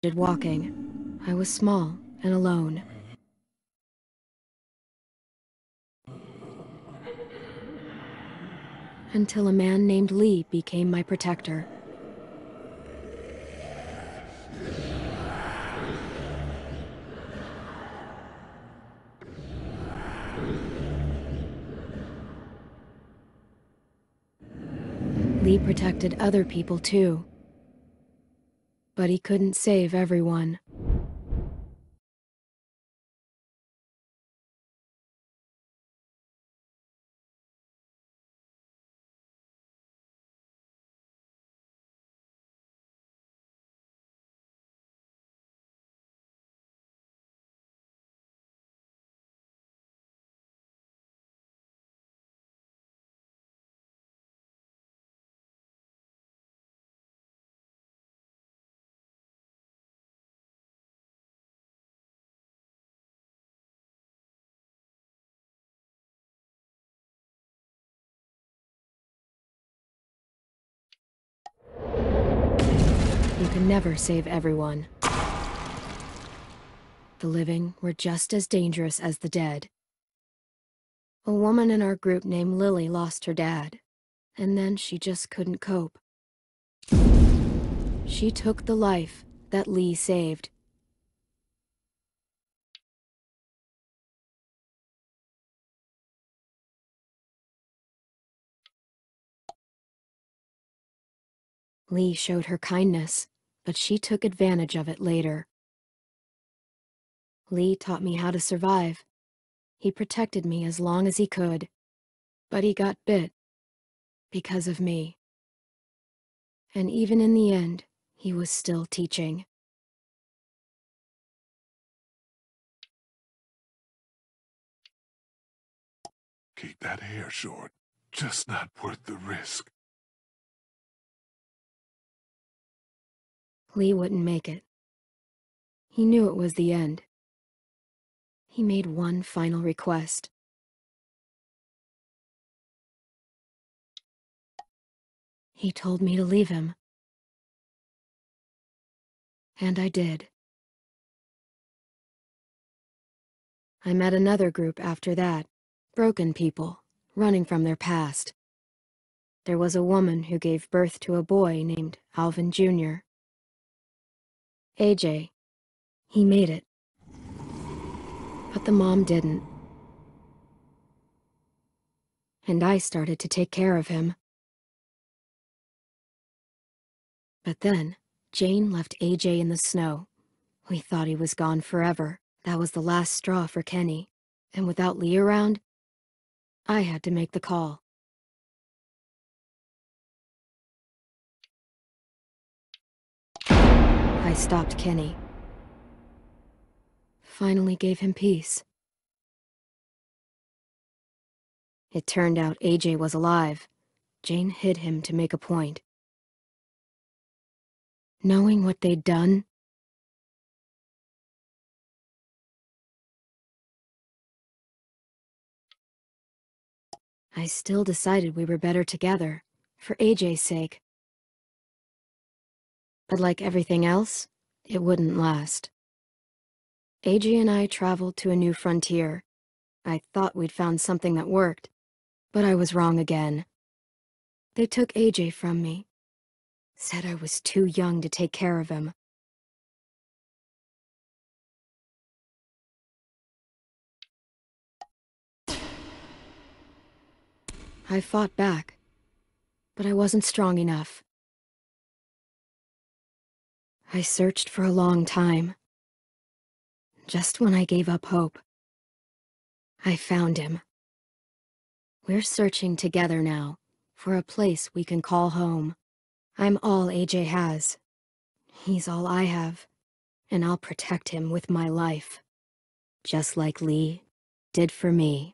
walking. I was small and alone. Until a man named Lee became my protector. Lee protected other people too. But he couldn't save everyone. You can never save everyone. The living were just as dangerous as the dead. A woman in our group named Lily lost her dad, and then she just couldn't cope. She took the life that Lee saved. Lee showed her kindness, but she took advantage of it later. Lee taught me how to survive. He protected me as long as he could, but he got bit because of me. And even in the end, he was still teaching. Keep that hair short. Just not worth the risk. Lee wouldn't make it. He knew it was the end. He made one final request. He told me to leave him. And I did. I met another group after that. Broken people, running from their past. There was a woman who gave birth to a boy named Alvin Jr. AJ. He made it. But the mom didn't. And I started to take care of him. But then, Jane left AJ in the snow. We thought he was gone forever. That was the last straw for Kenny. And without Lee around, I had to make the call. I stopped Kenny. Finally gave him peace. It turned out AJ was alive. Jane hid him to make a point. Knowing what they'd done, I still decided we were better together, for AJ's sake. But like everything else, it wouldn't last. AJ and I traveled to a new frontier. I thought we'd found something that worked, but I was wrong again. They took AJ from me. Said I was too young to take care of him. I fought back, but I wasn't strong enough. I searched for a long time. Just when I gave up hope, I found him. We're searching together now for a place we can call home. I'm all AJ has. He's all I have, and I'll protect him with my life, just like Lee did for me.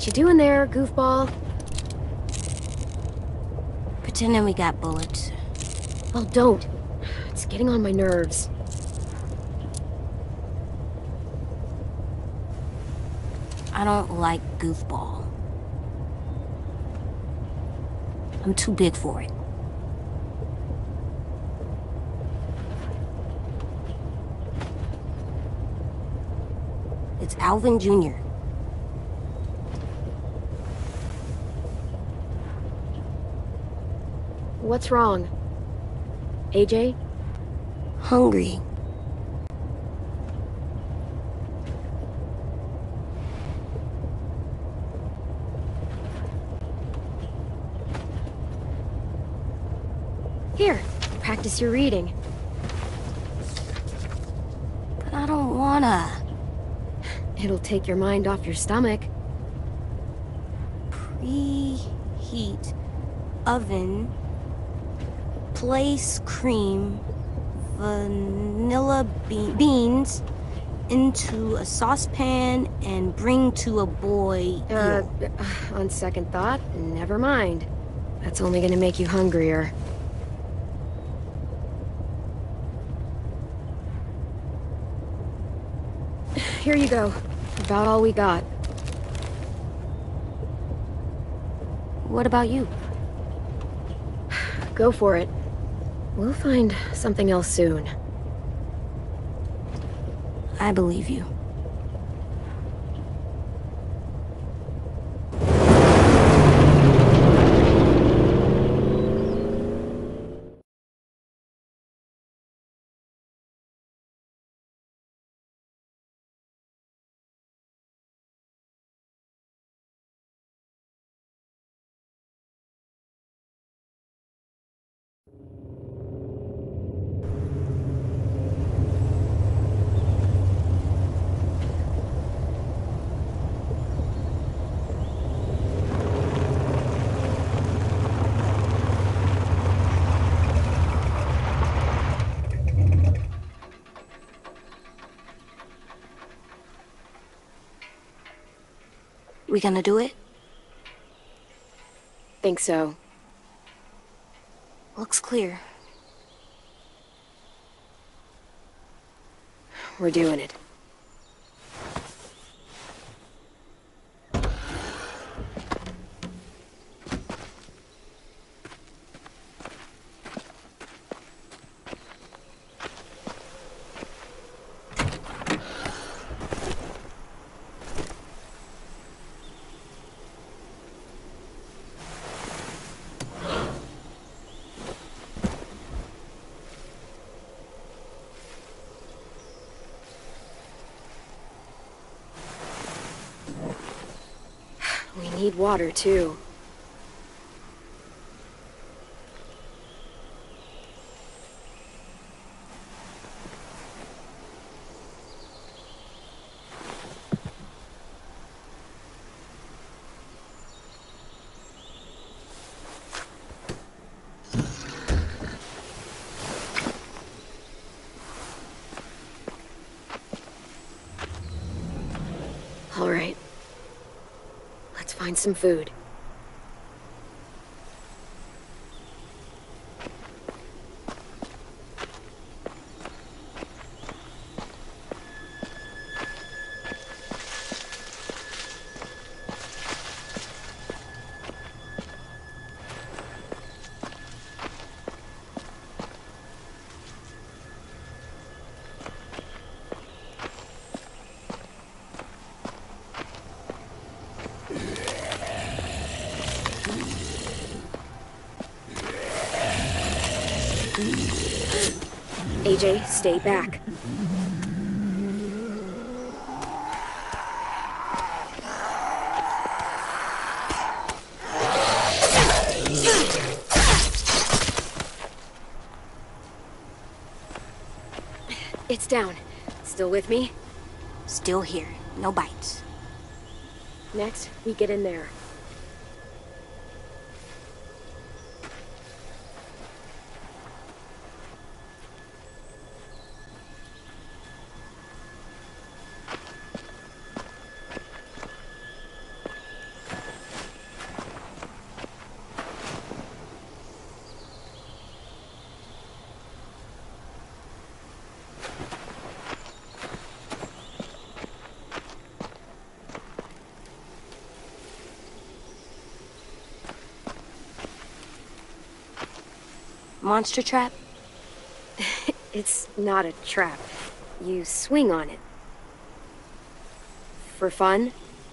What you doing there, goofball? Pretending we got bullets. Well, don't. It's getting on my nerves. I don't like goofball. I'm too big for it. It's Alvin Jr. What's wrong? AJ? Hungry. Here, practice your reading. But I don't wanna. It'll take your mind off your stomach. Preheat oven. Place cream, vanilla beans into a saucepan and bring to a boil. On second thought, never mind. That's only gonna make you hungrier. Here you go. About all we got. What about you? Go for it. We'll find something else soon. I believe you. We gonna do it? Think so. Looks clear. We're doing it. We need water, too. All right. Let's find some food. AJ, stay back. It's down. Still with me? Still here. No bites. Next, we get in there. Monster trap? It's not a trap. You swing on it. For fun?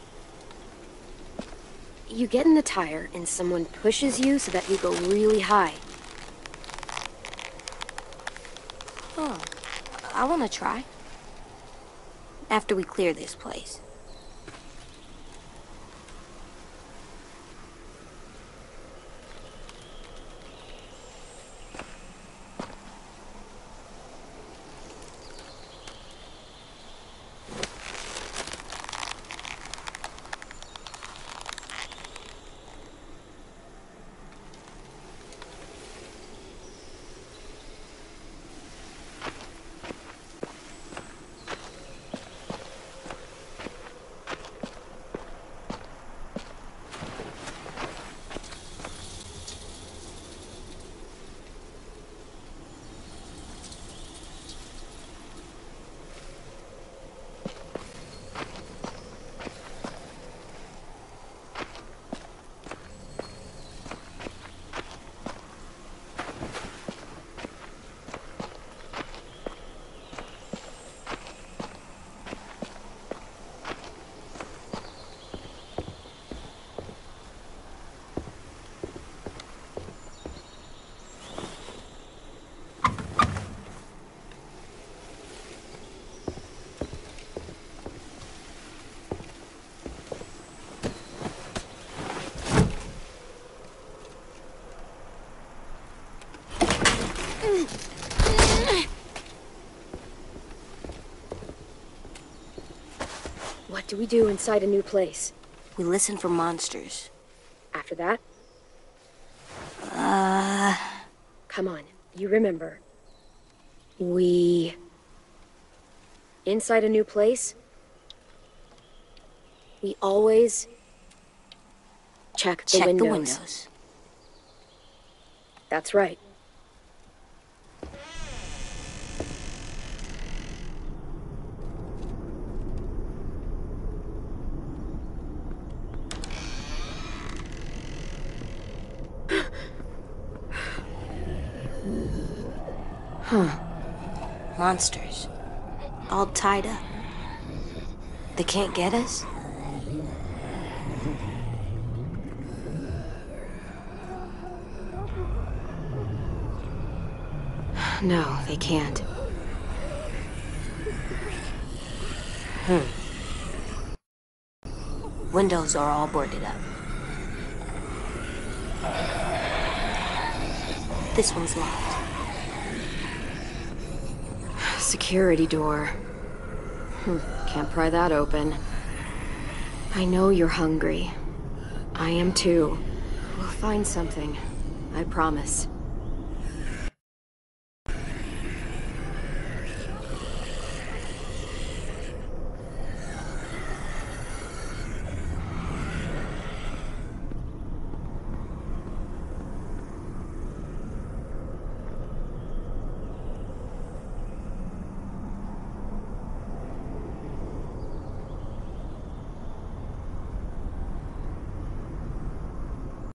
You get in the tire and someone pushes you so that you go really high. Oh, I wanna try. After we clear this place. What do we do inside a new place? We listen for monsters. After that? Come on, you remember. Inside a new place, we always check the windows. That's right. Huh. Monsters. All tied up. They can't get us? No, they can't. Windows are all boarded up. This one's locked. Security door. Can't pry that open. I know you're hungry. I am too. We'll find something. I promise.